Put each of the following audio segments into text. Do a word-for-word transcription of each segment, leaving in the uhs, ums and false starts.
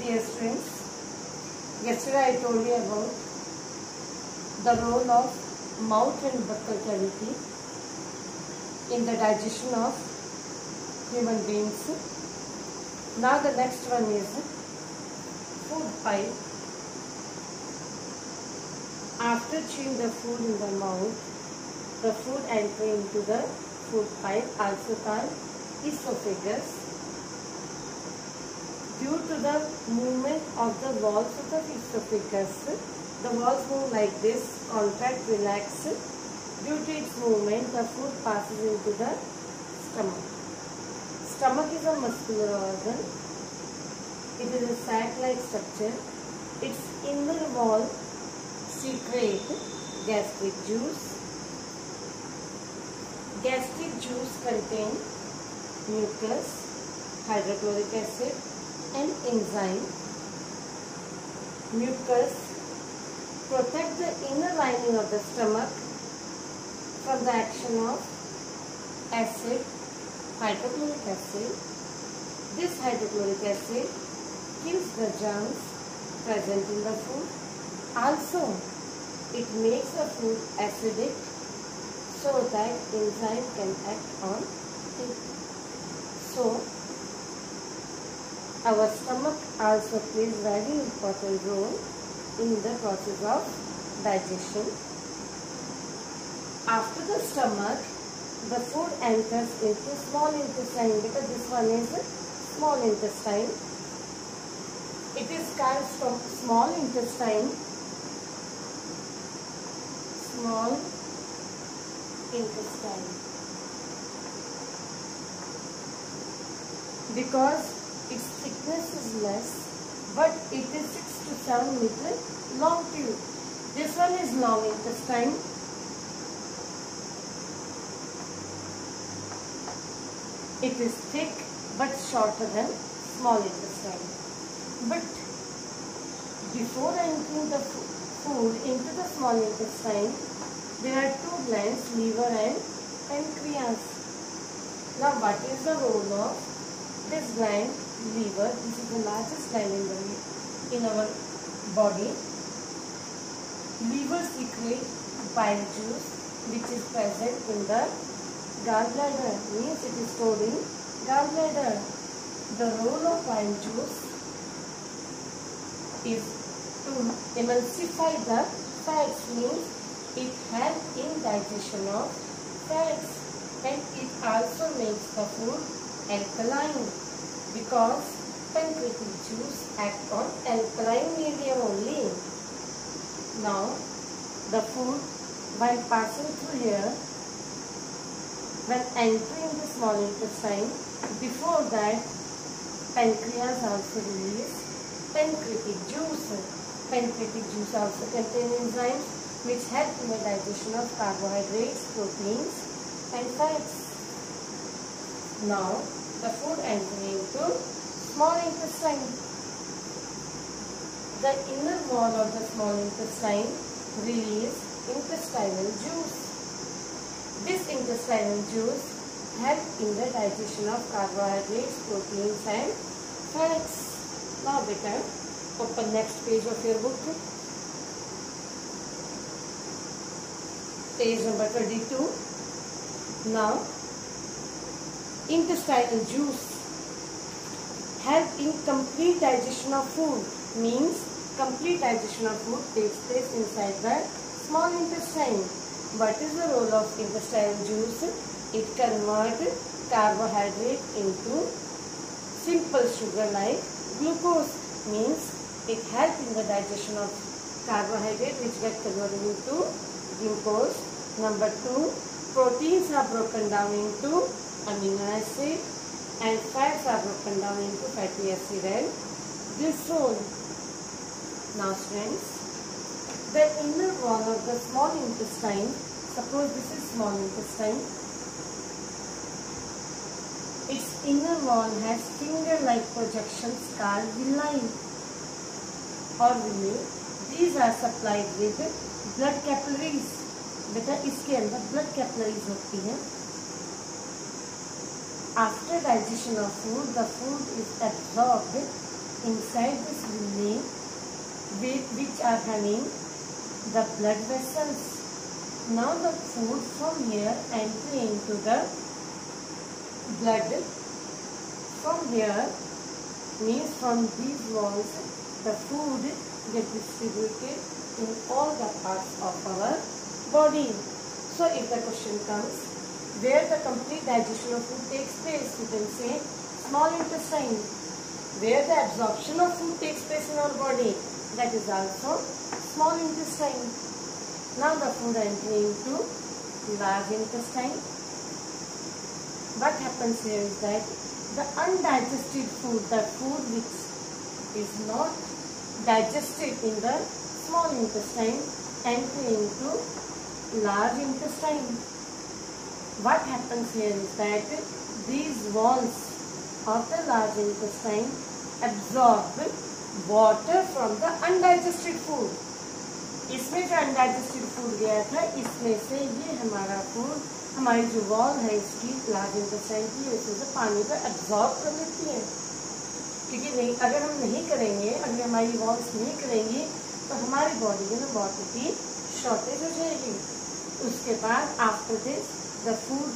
Dear friends, yesterday I told you about the role of mouth and buccal cavity in the digestion of human beings. Now the next one is food pipe. After chewing the food in the mouth, the food enters into the food pipe, also called esophagus. Due to the movement of the walls of the esophagus, the walls move like this, contract, relax. Due to its movement, the food passes into the stomach. Stomach is a muscular organ. It is a sac-like structure. Its inner wall secretes gastric juice. Gastric juice contains mucus, hydrochloric acid, and enzyme. Mucus protect the inner lining of the stomach from the action of acid, hydrochloric acid. This hydrochloric acid kills the germs present in the food. Also, it makes the food acidic so that enzyme can act on it. So, our stomach also plays very important role in the process of digestion. After the stomach, the food enters into small intestine, because this one is small intestine. It is called from small intestine, small intestine, because its thickness is less, but it is six to seven meter long tube. This one is long intestine. It is thick but shorter than small intestine. But before entering the food into the small intestine, there are two glands, liver and pancreas. Now, what is the role of this gland? Liver, this is the largest gland in, the, in our body. Liver secretes bile juice, which is present in the gallbladder, means it is stored in gallbladder. The role of bile juice is to emulsify the fats, means it helps in digestion of fats, and it also makes the food alkaline, because pancreatic juice acts on alkaline medium only. Now, the food, while passing through here, when entering the small intestine, before that, pancreas also release pancreatic juice. Pancreatic juice also contains enzymes which help in the digestion of carbohydrates, proteins, and fats. Now, the food entering into small intestine. The inner wall of the small intestine releases intestinal juice. This intestinal juice helps in the digestion of carbohydrates, proteins, and fats. Now, beta, open next page of your book. Page number twenty-two. Now, intestinal juice help in complete digestion of food, means complete digestion of food takes place inside the small intestine. What is the role of intestinal juice? It converts carbohydrate into simple sugar like glucose, means it helps in the digestion of carbohydrate which get converted into glucose. Number two, proteins are broken down into amino acid, and fats are broken down into fatty acid and glycerol. Now, friends, the inner wall of the small intestine, suppose this is small intestine, its inner wall has finger-like projections called villi or villi. These are supplied with blood capillaries. बेटा इसके अंदर blood capillaries होती हैं. After digestion of food, the food is absorbed inside this lining which are having the blood vessels. Now the food from here enter into the blood. From here means from these walls the food gets distributed in all the parts of our body. So if the question comes, where the complete digestion of food takes place, you can say small intestine. Where the absorption of food takes place in our body, that is also small intestine. Now the food entering into large intestine. What happens here is that the undigested food, the food which is not digested in the small intestine, enter into large intestine. What happens here is that these walls of the large intestine absorb water from the undigested food. इसमें जो undigested food गया था, इसमें से ये हमारा food, हमारी जो wall है इसकी large intestine की, इसमें से पानी को absorb कर लेती है. क्योंकि नहीं, अगर हम नहीं करेंगे, अगर हमारी walls नहीं करेंगी, तो हमारी body में water की shortage हो जाएगी. उसके बाद after this the food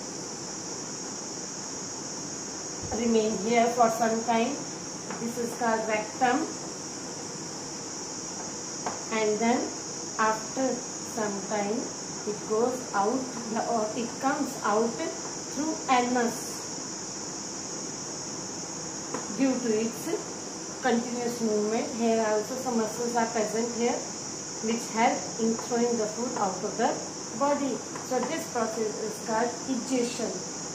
remain here for some time. This is called rectum, and then after some time it goes out or it comes out through anus due to its continuous movement. Here also some muscles are present here which help in throwing the food out of the body. So this process is called egestion.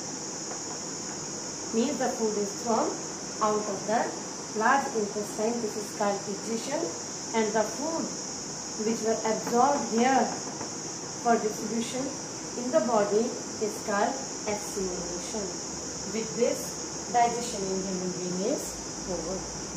Means the food is thrown out of the large intestine. This is called egestion, and the food which were absorbed here for distribution in the body is called assimilation. With this, digestion in human being is over.